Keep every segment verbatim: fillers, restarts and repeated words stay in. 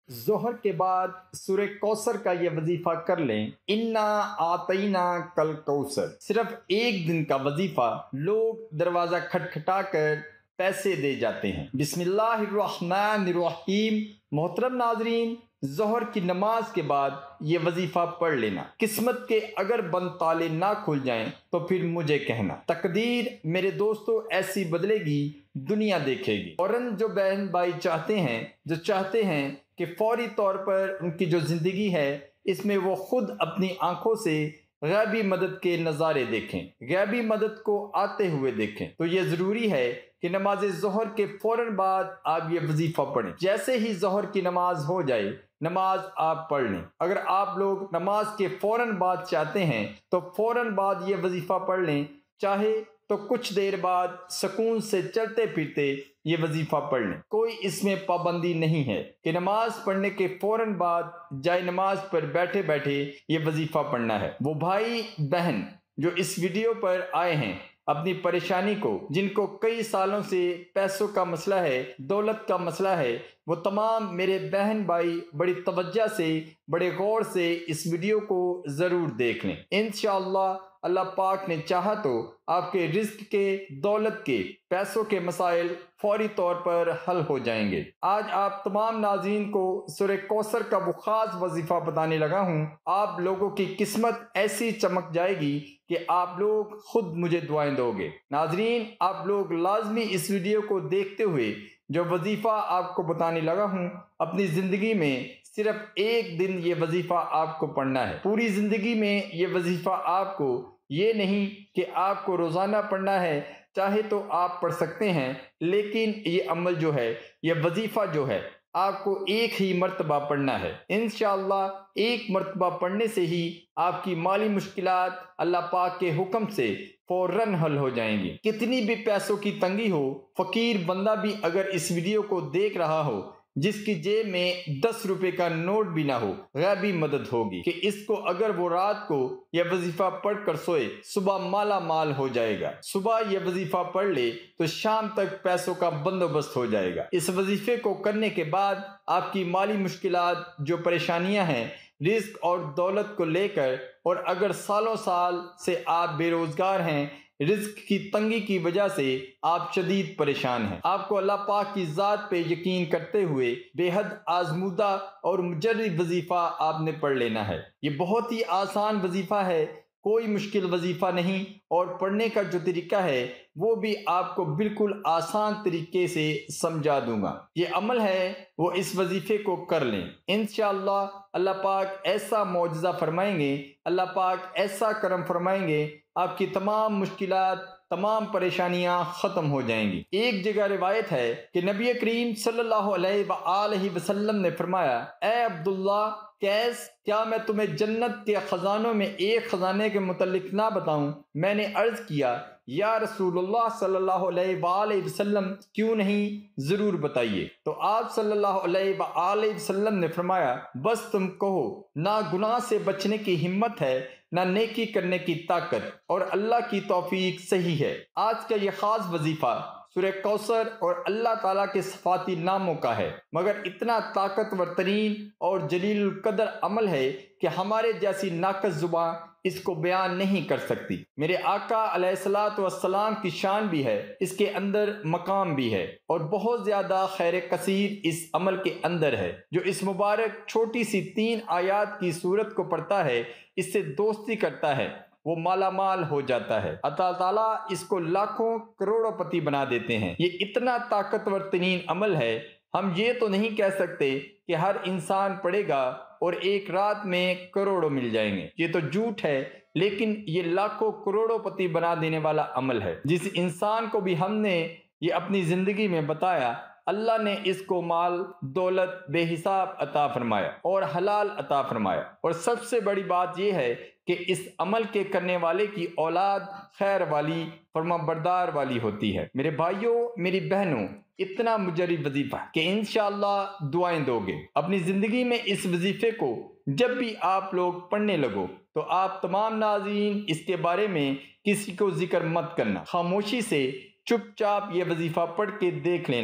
ظہر کے بعد سورہ کوثر کا یہ وظیفہ کر لیں۔ انا آتینا کل کوثر، صرف ایک دن کا وظیفہ، لوگ دروازہ کھٹکھٹا کر پیسے دے جاتے ہیں۔ بسم اللہ الرحمن الرحیم۔ محترم ناظرین، ظہر کی نماز کے بعد یہ وظیفہ پڑھ لینا۔ قسمت کے اگر بند تالے نہ کھل جائیں تو پھر مجھے کہنا، تقدیر میرے دوستو ایسی بدلے گی، دنیا دیکھے گی۔ فوراً جو بہن بھائی چاہتے ہیں جو چاہتے ہیں کہ فوری طور پر ان کی جو زندگی ہے اس میں وہ خود اپنی آنکھوں سے غیبی مدد کے نظارے دیکھیں، غیبی مدد کو آتے ہوئے دیکھیں، تو یہ ضروری ہے کہ نماز ظہر کے فوراً بعد آپ یہ وظیفہ پڑھیں۔ جیسے ہی ظہر کی نماز ہو جائے نماز آپ پڑھ لیں۔ اگر آپ لوگ نماز کے فوراً بعد چاہتے ہیں تو فوراً بعد یہ وظیفہ پڑھ لیں، چاہے تو کچھ دیر بعد سکون سے چلتے پھرتے یہ وظیفہ پڑھ لیں۔ کوئی اس میں پابندی نہیں ہے کہ نماز پڑھنے کے فوراً بعد جائے نماز پر بیٹھے بیٹھے یہ وظیفہ پڑھنا ہے۔ وہ بھائی بہن جو اس ویڈیو پر آئے ہیں اپنی پریشانی کو، جن کو کئی سالوں سے پیسوں کا مسئلہ ہے، دولت کا مسئلہ ہے، وہ تمام میرے بہن بھائی بڑی توجہ سے، بڑے غور سے اس ویڈیو کو ضرور دیکھ لیں۔ انشاءاللہ اللہ پاک نے چاہا تو آپ کے رزق کے، دولت کے، پیسوں کے مسائل فوری طور پر حل ہو جائیں گے۔ آج آپ تمام ناظرین کو سورہ کوثر کا وہ خاص وظیفہ بتانے لگا ہوں۔ آپ لوگوں کی قسمت ایسی چمک جائے گی کہ آپ لوگ خود مجھے دعائیں دو گے۔ ناظرین، آپ لوگ لازمی اس ویڈیو کو دیکھتے ہوئے جو وظیفہ آپ کو بتانے لگا ہوں اپنی زندگی میں صرف ایک دن یہ وظیفہ آپ کو پڑھنا ہے۔ پوری زندگی میں یہ وظیفہ آپ کو، یہ نہیں کہ آپ کو روزانہ پڑھنا ہے، چاہے تو آپ پڑھ سکتے ہیں، لیکن یہ عمل جو ہے، یہ وظیفہ جو ہے، آپ کو ایک ہی مرتبہ پڑھنا ہے۔ انشاءاللہ ایک مرتبہ پڑھنے سے ہی آپ کی مالی مشکلات اللہ پاک کے حکم سے فوراً حل ہو جائیں گی۔ کتنی بھی پیسوں کی تنگی ہو، فقیر بندہ بھی اگر اس ویڈیو کو دیکھ رہا ہو، جس کی جیب میں دس روپے کا نوٹ بھی نہ ہو، غیبی مدد ہوگی کہ اس کو اگر وہ رات کو یہ وظیفہ پڑھ کر سوئے، صبح مالا مال ہو جائے گا۔ صبح یہ وظیفہ پڑھ لے تو شام تک پیسوں کا بندوبست ہو جائے گا۔ اس وظیفے کو کرنے کے بعد آپ کی مالی مشکلات، جو پریشانیاں ہیں رزق اور دولت کو لے کر، اور اگر سالوں سال سے آپ بے روزگار ہیں، رزق کی تنگی کی وجہ سے آپ شدید پریشان ہیں، آپ کو اللہ پاک کی ذات پہ یقین کرتے ہوئے بے حد آزمودہ اور مجرب وظیفہ آپ نے پڑھ لینا ہے۔ یہ بہت ہی آسان وظیفہ ہے، کوئی مشکل وظیفہ نہیں، اور پڑھنے کا جو طریقہ ہے وہ بھی آپ کو بالکل آسان طریقے سے سمجھا دوں گا۔ یہ عمل ہے وہ اس وظیفے کو کر لیں، انشاءاللہ اللہ پاک ایسا معجزہ فرمائیں گے، اللہ پاک ایسا کرم فرمائیں گے، آپ کی تمام مشکلات، تمام پریشانیاں ختم ہو جائیں گی۔ ایک جگہ روایت ہے کہ نبی کریم صلی اللہ علیہ وآلہ وسلم نے فرمایا، اے عبداللہ کیس، کیا میں تمہیں جنت کے خزانوں میں ایک خزانے کے متعلق نہ بتاؤں؟ میں نے عرض کیا، یا رسول اللہ صلی اللہ علیہ وآلہ وسلم کیوں نہیں، ضرور بتائیے۔ تو آپ صلی اللہ علیہ وآلہ وسلم نے فرمایا، بس تم کہو، نہ گناہ سے بچنے کی ہمت ہے، نہ نیکی کرنے کی طاقت، اور اللہ کی توفیق صحیح ہے۔ آج کا یہ خاص وظیفہ سورہ کوثر اور اللہ تعالیٰ کے صفاتی ناموں کا ہے، مگر اتنا طاقتور ترین اور جلیل القدر عمل ہے کہ ہمارے جیسی ناقص زبان اس کو بیان نہیں کر سکتی۔ میرے آقا علیہ الصلوۃ والسلام کی شان بھی ہے، اس کے اندر مقام بھی ہے، اور بہت زیادہ خیر کثیر اس عمل کے اندر ہے۔ جو اس مبارک چھوٹی سی تین آیات کی صورت کو پڑھتا ہے، اس سے دوستی کرتا ہے، وہ مالا مال ہو جاتا ہے۔ اللہ تعالیٰ اس کو لاکھوں کروڑوں پتی بنا دیتے ہیں۔ یہ اتنا طاقتور ترین عمل ہے، ہم یہ تو نہیں کہہ سکتے کہ ہر انسان پڑھے گا اور ایک رات میں کروڑوں مل جائیں گے، یہ تو جھوٹ ہے، لیکن یہ لاکھوں کروڑوں پتی بنا دینے والا عمل ہے۔ جس انسان کو بھی ہم نے یہ اپنی زندگی میں بتایا، اللہ نے اس کو مال دولت بے حساب عطا فرمایا اور حلال عطا فرمایا، اور سب سے بڑی بات یہ ہے کہ اس عمل کے کرنے والے کی اولاد خیر والی، فرما بردار والی ہوتی ہے۔ میرے بھائیوں، میری بہنوں، اتنا مجرب وظیفہ کہ انشاءاللہ دعائیں دو گے۔ اپنی زندگی میں اس وظیفے کو جب بھی آپ لوگ پڑھنے لگو تو آپ تمام ناظرین اس کے بارے میں کسی کو ذکر مت کرنا، خاموشی سے چپ چاپ یہ وظیفہ پڑھ کے دیکھ لینا،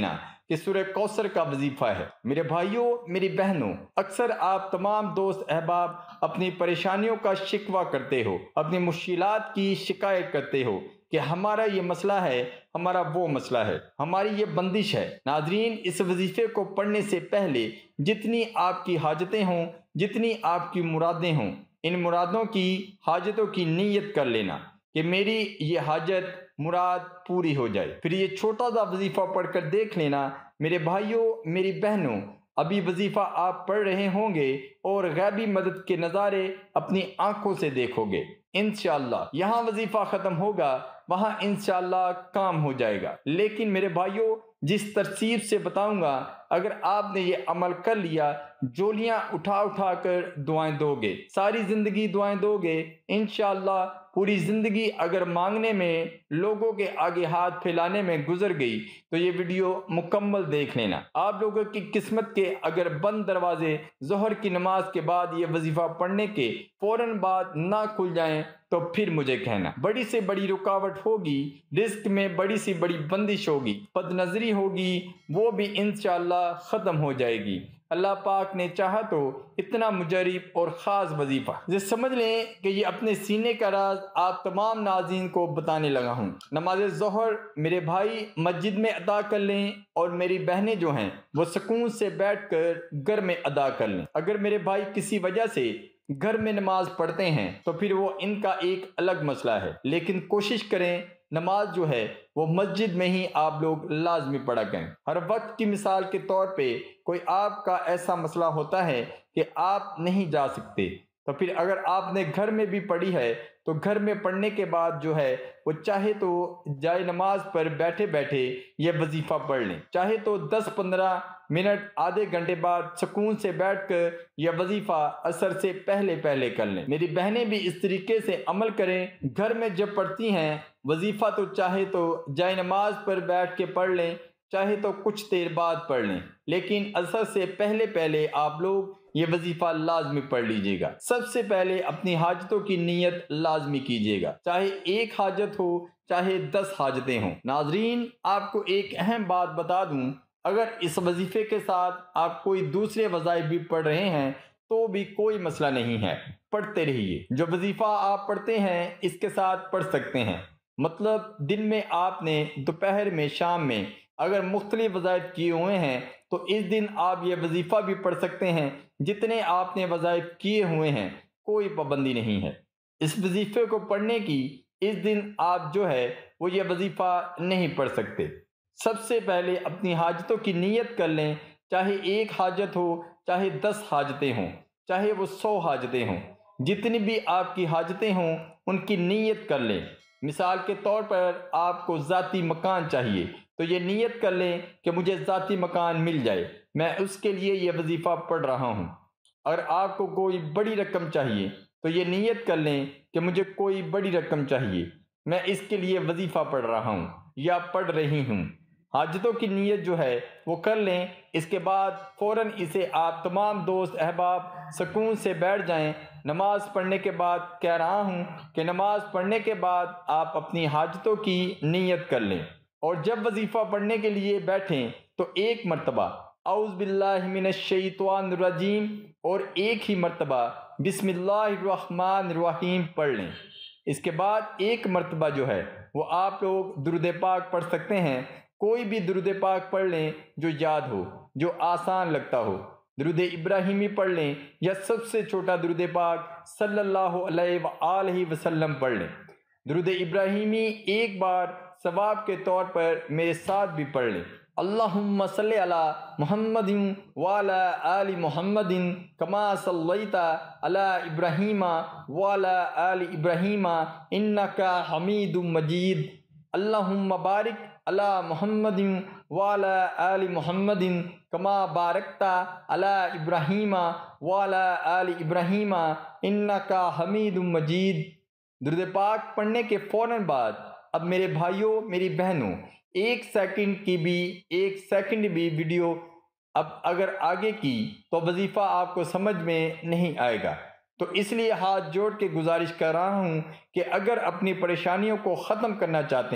کہ سورہ کوثر کا وظیفہ ہے۔ میرے بھائیوں، میری بہنوں، اکثر آپ تمام دوست احباب اپنی پریشانیوں کا شکوہ کرتے ہو، اپنی مشکلات کی شکایت کرتے ہو کہ ہمارا یہ مسئلہ ہے، ہمارا وہ مسئلہ ہے، ہماری یہ بندش ہے۔ ناظرین، اس وظیفے کو پڑھنے سے پہلے جتنی آپ کی حاجتیں ہوں، جتنی آپ کی مرادیں ہوں، ان مرادوں کی حاجتوں کی نیت کر لینا کہ میری یہ حاجت مراد پوری ہو جائے۔ پھر یہ چھوٹا سا وظیفہ پڑھ کر دیکھ لینا۔ میرے بھائیوں، میری بہنوں، ابھی وظیفہ آپ پڑھ رہے ہوں گے اور غیبی مدد کے نظارے اپنی آنکھوں سے دیکھو گے۔ انشاءاللہ یہاں وظیفہ ختم ہوگا، وہاں انشاءاللہ کام ہو جائے گا۔ لیکن میرے بھائیوں، جس ترتیب سے بتاؤں گا، اگر آپ نے یہ عمل کر لیا، جولیاں اٹھا اٹھا کر دعائیں دو گے، ساری زندگی دعائیں دو گے، انشاءاللہ پوری زندگی اگر مانگنے میں، لوگوں کے آگے ہاتھ پھیلانے میں گزر گئی تو یہ ویڈیو مکمل دیکھ لینا۔ آپ لوگوں کی قسمت کے اگر بند دروازے ظہر کی نماز کے بعد یہ وظیفہ پڑھنے کے فوراً بعد نہ کھل جائیں تو پھر مجھے کہنا۔ بڑی سے بڑی رکاوٹ ہوگی، رزق میں بڑی سی بڑی بندش ہوگی، بد نظری ہوگی، وہ بھی انشاءاللہ ختم ہو جائے گی۔ اللہ پاک نے چاہا تو اتنا مجرب اور خاص وظیفہ یہ سمجھ لیں کہ یہ اپنے سینے کا راز آپ تمام ناظرین کو بتانے لگا ہوں۔ نماز ظہر میرے بھائی مسجد میں ادا کر لیں اور میری بہنیں جو ہیں وہ سکون سے بیٹھ کر گھر میں ادا کر لیں۔ اگر میرے بھائی کسی وجہ سے گھر میں نماز پڑھتے ہیں تو پھر وہ ان کا ایک الگ مسئلہ ہے، لیکن کوشش کریں نماز جو ہے وہ مسجد میں ہی آپ لوگ لازمی پڑھا کریں۔ ہر وقت کی مثال کے طور پہ کوئی آپ کا ایسا مسئلہ ہوتا ہے کہ آپ نہیں جا سکتے، تو پھر اگر آپ نے گھر میں بھی پڑھی ہے تو گھر میں پڑھنے کے بعد جو ہے وہ چاہے تو جائے نماز پر بیٹھے بیٹھے یہ وظیفہ پڑھ لیں، چاہے تو دس پندرہ منٹ آدھے گھنٹے بعد سکون سے بیٹھ کر یہ وظیفہ عصر سے پہلے پہلے کر لیں۔ میری بہنیں بھی اس طریقے سے عمل کریں، گھر میں جب پڑھتی ہیں وظیفہ تو چاہے تو جائے نماز پر بیٹھ کے پڑھ لیں، چاہے تو کچھ دیر بعد پڑھ لیں، لیکن عصر سے پہلے پہلے آپ لوگ یہ وظیفہ لازمی پڑھ لیجئے گا۔ سب سے پہلے اپنی حاجتوں کی نیت لازمی کیجئے گا، چاہے ایک حاجت ہو چاہے دس حاجتیں ہوں۔ ناظرین، آپ کو ایک اہم بات بتا دوں، اگر اس وظیفے کے ساتھ آپ کوئی دوسرے وظائف بھی پڑھ رہے ہیں تو بھی کوئی مسئلہ نہیں ہے، پڑھتے رہیے۔ جو وظیفہ آپ پڑھتے ہیں اس کے ساتھ پڑھ سکتے ہیں، مطلب دن میں آپ نے، دوپہر میں، شام میں اگر مختلف وظائف کیے ہوئے ہیں تو اس دن آپ یہ وظیفہ بھی پڑھ سکتے ہیں، جتنے آپ نے وظائف کیے ہوئے ہیں کوئی پابندی نہیں ہے اس وظیفے کو پڑھنے کی۔ اس دن آپ جو ہے وہ یہ وظیفہ نہیں پڑھ سکتے۔ سب سے پہلے اپنی حاجتوں کی نیت کر لیں، چاہے ایک حاجت ہو چاہے دس حاجتیں ہوں، چاہے وہ سو حاجتیں ہوں، جتنی بھی آپ کی حاجتیں ہوں ان کی نیت کر لیں۔ مثال کے طور پر آپ کو ذاتی مکان چاہیے تو یہ نیت کر لیں کہ مجھے ذاتی مکان مل جائے، میں اس کے لیے یہ وظیفہ پڑھ رہا ہوں۔ اگر آپ کو کوئی بڑی رقم چاہیے تو یہ نیت کر لیں کہ مجھے کوئی بڑی رقم چاہیے، میں اس کے لیے وظیفہ پڑھ رہا ہوں یا پڑھ رہی ہوں۔ حاجتوں کی نیت جو ہے وہ کر لیں، اس کے بعد فوراً اسے آپ تمام دوست احباب سکون سے بیٹھ جائیں۔ نماز پڑھنے کے بعد کہہ رہا ہوں کہ نماز پڑھنے کے بعد آپ اپنی حاجتوں کی نیت کر لیں، اور جب وظیفہ پڑھنے کے لیے بیٹھیں تو ایک مرتبہ اعوذ باللہ من الشیطان الرجیم اور ایک ہی مرتبہ بسم اللہ الرحمن الرحیم پڑھ لیں۔ اس کے بعد ایک مرتبہ جو ہے وہ آپ لوگ درود پاک پڑھ سکتے ہیں، کوئی بھی درود پاک پڑھ لیں جو یاد ہو، جو آسان لگتا ہو۔ درود ابراہیمی پڑھ لیں یا سب سے چھوٹا درود پاک صلی اللہ علیہ وآلہ وسلم پڑھ لیں۔ درود ابراہیمی ایک بار ثواب کے طور پر میرے ساتھ بھی پڑھ لیں۔ اللہم صلی علی محمد وعلی آل محمد کما صلیت علی ابراہیم وعلی آل ابراہیم انک حمید مجید۔ اللہم بارک علی محمد وعلی آل محمد کما بارکت علی ابراہیم وعلی آل ابراہیم انک حمید مجید۔ درود پاک پڑھنے کے فوراً بعد اب میرے بھائیوں، میری بہنوں، ایک سیکنڈ کی بھی ایک سیکنڈ بھی ویڈیو اب اگر آگے کی تو وظیفہ آپ کو سمجھ میں نہیں آئے گا، تو اس لیے ہاتھ جوڑ کے گزارش کر رہا ہوں کہ اگر اپنی پریشانیوں کو ختم کرنا چاہتے ہیں،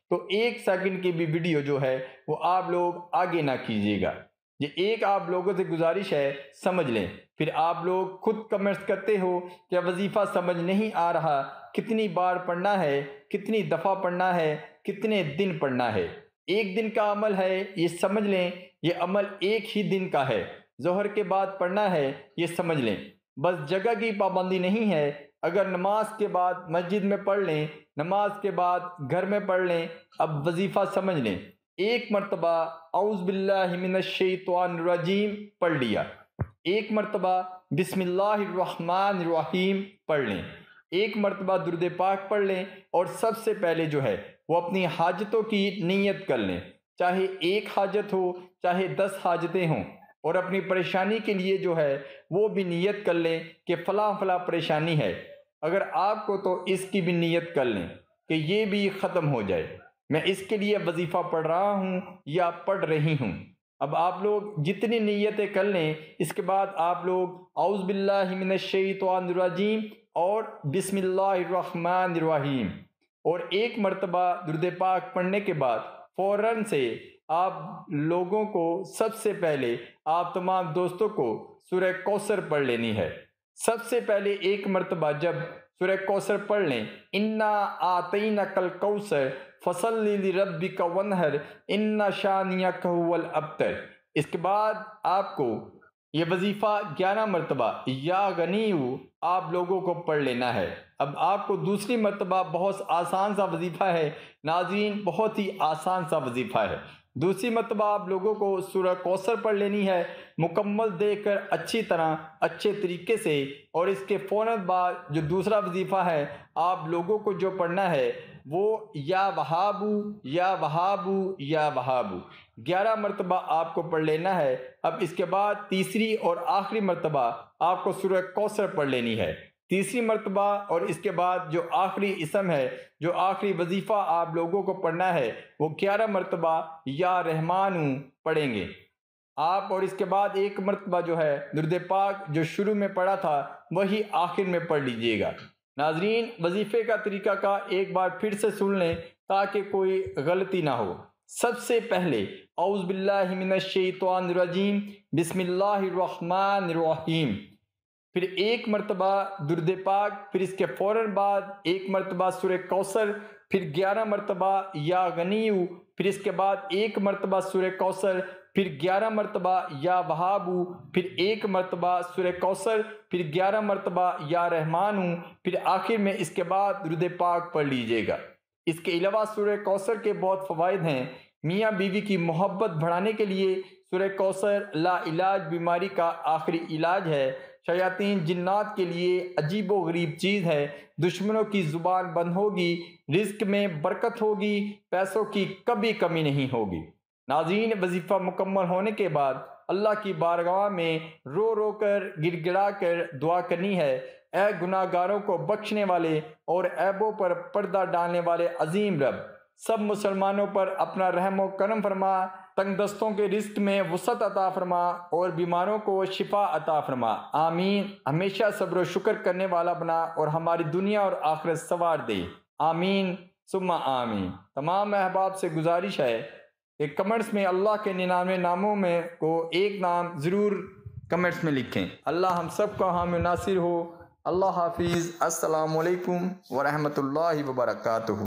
تو ایک سیکنڈ کی بھی ویڈیو جو ہے وہ آپ لوگ آگے نہ کیجیے گا۔ یہ ایک آپ لوگوں سے گزارش ہے، سمجھ لیں۔ پھر آپ لوگ خود کمنٹس کرتے ہو کہ وظیفہ سمجھ نہیں آ رہا، کتنی بار پڑھنا ہے، کتنی دفعہ پڑھنا ہے، کتنے دن پڑھنا ہے۔ ایک دن کا عمل ہے، یہ سمجھ لیں، یہ عمل ایک ہی دن کا ہے۔ ظہر کے بعد پڑھنا ہے، یہ سمجھ لیں۔ بس جگہ کی پابندی نہیں ہے، اگر نماز کے بعد مسجد میں پڑھ لیں، نماز کے بعد گھر میں پڑھ لیں۔ اب وظیفہ سمجھ لیں، ایک مرتبہ اعوذ باللہ من الشیطان الرجیم پڑھ لیا، ایک مرتبہ بسم اللہ الرحمن الرحیم پڑھ لیں، ایک مرتبہ درود پاک پڑھ لیں، اور سب سے پہلے جو ہے وہ اپنی حاجتوں کی نیت کر لیں، چاہے ایک حاجت ہو چاہے دس حاجتیں ہوں، اور اپنی پریشانی کے لیے جو ہے وہ بھی نیت کر لیں کہ فلاں فلاں پریشانی ہے۔ اگر آپ کو تو اس کی بھی نیت کر لیں کہ یہ بھی ختم ہو جائے، میں اس کے لیے وظیفہ پڑھ رہا ہوں یا پڑھ رہی ہوں۔ اب آپ لوگ جتنی نیتیں کر لیں، اس کے بعد آپ لوگ اعوذ باللہ من الشیطان الرجیم اور بسم اللہ الرحمن الرحیم اور ایک مرتبہ درود پاک پڑھنے کے بعد فوراً سے آپ لوگوں کو سب سے پہلے آپ تمام دوستوں کو سورہ کوثر پڑھ لینی ہے۔ سب سے پہلے ایک مرتبہ جب سورہ کوثر پڑھ لیں، انا اعطیناک الکوثر فصلی لربک وانحر ان شانئک هو الابتر، اس کے بعد آپ کو یہ وظیفہ گیارہ مرتبہ یا غنیو آپ لوگوں کو پڑھ لینا ہے۔ اب آپ کو دوسری مرتبہ بہت آسان سا وظیفہ ہے ناظرین، بہت ہی آسان سا وظیفہ ہے۔ دوسری مرتبہ آپ لوگوں کو سورہ کوثر پڑھ لینی ہے مکمل دیکھ کر اچھی طرح اچھے طریقے سے، اور اس کے فوراً بعد جو دوسرا وظیفہ ہے آپ لوگوں کو جو پڑھنا ہے وہ یا وہابو یا وہابو یا وہابو گیارہ مرتبہ آپ کو پڑھ لینا ہے۔ اب اس کے بعد تیسری اور آخری مرتبہ آپ کو سورہ کوثر پڑھ لینی ہے، تیسری مرتبہ، اور اس کے بعد جو آخری اسم ہے، جو آخری وظیفہ آپ لوگوں کو پڑھنا ہے وہ گیارہ مرتبہ یا رحمانو پڑھیں گے آپ، اور اس کے بعد ایک مرتبہ جو ہے درود پاک جو شروع میں پڑھا تھا وہی آخر میں پڑھ لیجئے گا۔ ناظرین، وظیفے کا طریقہ کا ایک بار پھر سے سن لیں تاکہ کوئی غلطی نہ ہو۔ سب سے پہلے اعوذ باللہ من الشیطان الرجیم بسم اللہ الرحمن الرحیم، پھر ایک مرتبہ درود پاک، پھر اس کے فوراً بعد ایک مرتبہ سورہ کوثر، پھر گیارہ مرتبہ یا غنیو، پھر اس کے بعد ایک مرتبہ سورہ کوثر، پھر گیارہ مرتبہ یا وہابو، پھر ایک مرتبہ سورہ کوثر، پھر گیارہ مرتبہ یا رحمانو، پھر آخر میں اس کے بعد درود پاک پڑھ لیجئے گا۔ اس کے علاوہ سورہ کوثر کے بہت فوائد ہیں۔ میاں بیوی کی محبت بڑھانے کے لیے سورہ کوثر لا علاج بیماری کا آخری علاج ہے، شیاطین جنات کے لیے عجیب و غریب چیز ہے، دشمنوں کی زبان بند ہوگی، رزق میں برکت ہوگی، پیسوں کی کبھی کمی نہیں ہوگی۔ ناظرین، وظیفہ مکمل ہونے کے بعد اللہ کی بارگاہ میں رو رو کر گڑ گڑا کر دعا کرنی ہے، اے گناہ گاروں کو بخشنے والے اور عیبوں پر پردہ ڈالنے والے عظیم رب، سب مسلمانوں پر اپنا رحم و کرم فرما، تنگ دستوں کے رزق میں وسعت عطا فرما اور بیماروں کو شفا عطا فرما، آمین۔ ہمیشہ صبر و شکر کرنے والا بنا اور ہماری دنیا اور آخرت سنوار دے، آمین ثم آمین۔ تمام احباب سے گزارش ہے کہ کمنٹس میں اللہ کے ننانوے ناموں میں کو ایک نام ضرور کمنٹس میں لکھیں۔ اللہ ہم سب کا حامی و ناصر ہو۔ اللہ حافظ، السلام علیکم ورحمۃ اللہ وبرکاتہ۔